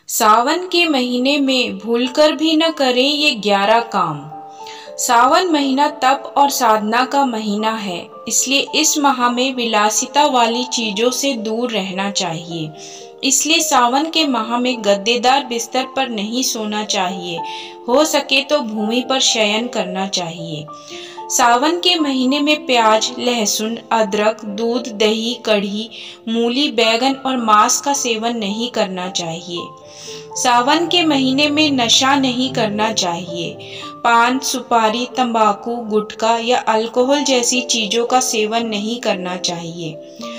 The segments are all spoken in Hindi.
सावन के महीने में भूलकर भी न करें ये 11 काम। सावन महीना तप और साधना का महीना है, इसलिए इस माह में विलासिता वाली चीजों से दूर रहना चाहिए। इसलिए सावन के माह में गद्देदार बिस्तर पर नहीं सोना चाहिए, हो सके तो भूमि पर शयन करना चाहिए। सावन के महीने में प्याज, लहसुन, अदरक, दूध, दही, कढ़ी, मूली, बैगन और मांस का सेवन नहीं करना चाहिए। सावन के महीने में नशा नहीं करना चाहिए। पान, सुपारी, तंबाकू, गुटखा या अल्कोहल जैसी चीजों का सेवन नहीं करना चाहिए।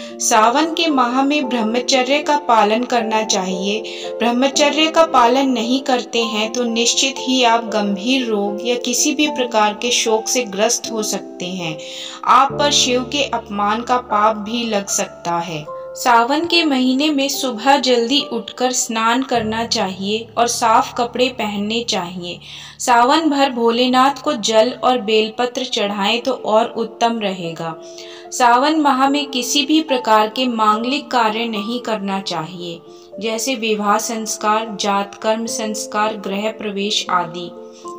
सावन के माह में ब्रह्मचर्य का पालन करना चाहिए। ब्रह्मचर्य का पालन नहीं करते हैं तो निश्चित ही आप गंभीर रोग या किसी भी प्रकार के शोक से ग्रस्त हो सकते हैं। आप पर शिव के अपमान का पाप भी लग सकता है। सावन के महीने में सुबह जल्दी उठकर स्नान करना चाहिए और साफ कपड़े पहनने चाहिए। सावन भर भोलेनाथ को जल और बेलपत्र चढ़ाएं तो और उत्तम रहेगा। सावन माह में किसी भी प्रकार के मांगलिक कार्य नहीं करना चाहिए, जैसे विवाह संस्कार, जातकर्म संस्कार, गृह प्रवेश आदि।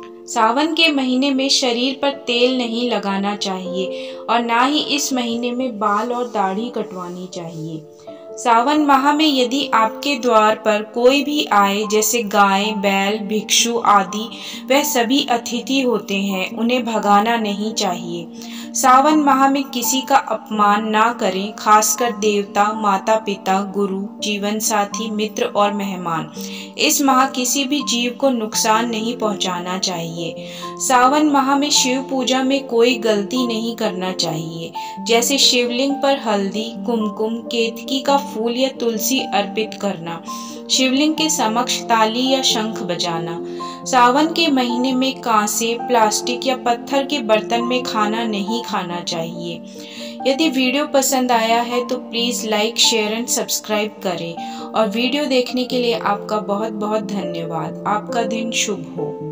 सावन के महीने में शरीर पर तेल नहीं लगाना चाहिए और ना ही इस महीने में बाल और दाढ़ी कटवानी चाहिए। सावन माह में यदि आपके द्वार पर कोई भी आए, जैसे गाय, बैल, भिक्षु आदि, वह सभी अतिथि होते हैं, उन्हें भगाना नहीं चाहिए। सावन माह में किसी का अपमान ना करें, खासकर देवता, माता पिता, गुरु, जीवन साथी, मित्र और मेहमान। इस माह किसी भी जीव को नुकसान नहीं पहुंचाना चाहिए। सावन माह में शिव पूजा में कोई गलती नहीं करना चाहिए, जैसे शिवलिंग पर हल्दी, कुमकुम, केतकी का फूल या तुलसी अर्पित करना, शिवलिंग के समक्ष ताली या शंख बजाना। सावन के महीने में कांसे, प्लास्टिक या पत्थर के बर्तन में खाना नहीं खाना चाहिए। यदि वीडियो पसंद आया है तो please like, share and subscribe करें और वीडियो देखने के लिए आपका बहुत बहुत धन्यवाद। आपका दिन शुभ हो।